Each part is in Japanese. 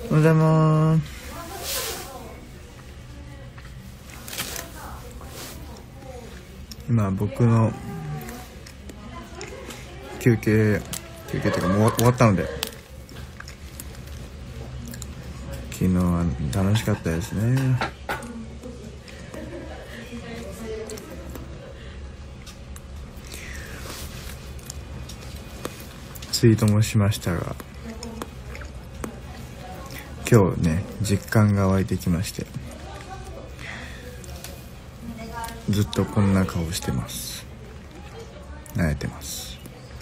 おはようございます。今僕の休憩っていうかもう終わったので、昨日は楽しかったですね。ツイートもしましたが、今日ね実感が湧いてきまして、ずっとこんな顔してます。慣れてます。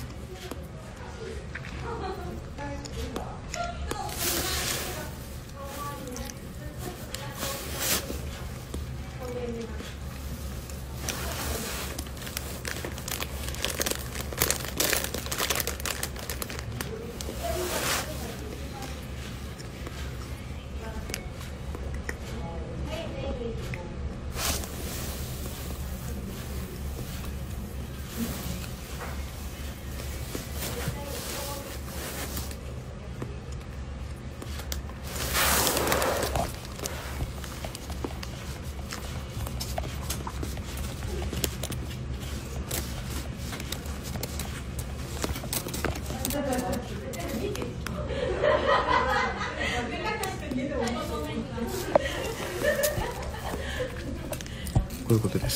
こういうことです。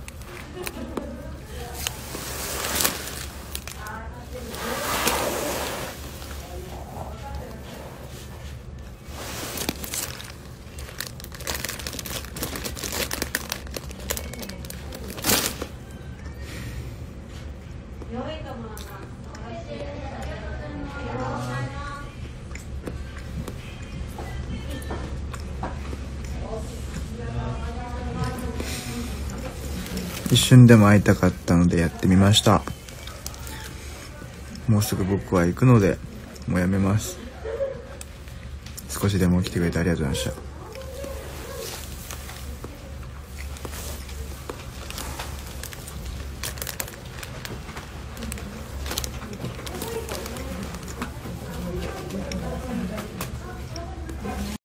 一瞬でも会いたかったのでやってみました。もうすぐ僕は行くのでもうやめます。少しでも来てくれてありがとうございました。